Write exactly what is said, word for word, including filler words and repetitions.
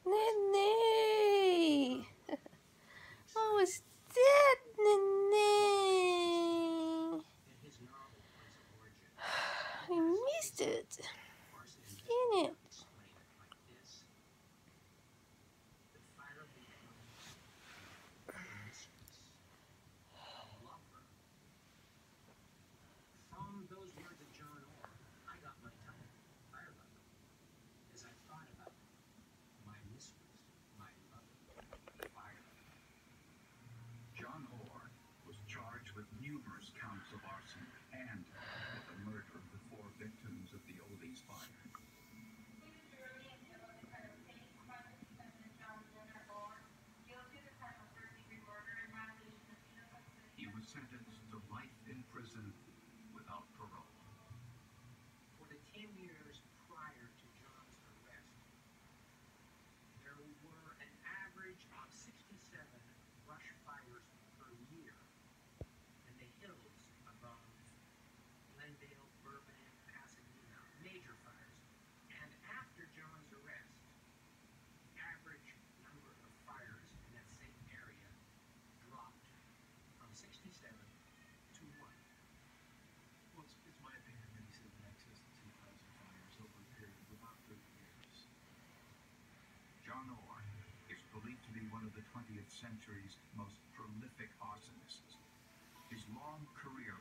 Nene! I was dead, Nene! I missed it. Dang it. John Orr was charged with numerous counts of arson and with the murder of the four victims of the Oldies fire. He was sentenced to life in prison without parole. For the ten years prior to John's arrest, there were an average of sixty-seven brush fires per year in the hills above Glendale, Burbank, Pasadena, major fires. And after John's arrest, the average number of fires in that same area dropped from sixty-seven to one. Well, it's, it's my opinion that he said in excess of two thousand fires over a period of about thirty years. John Orr is believed to be one of the twentieth century's most prolific arsonists. His long career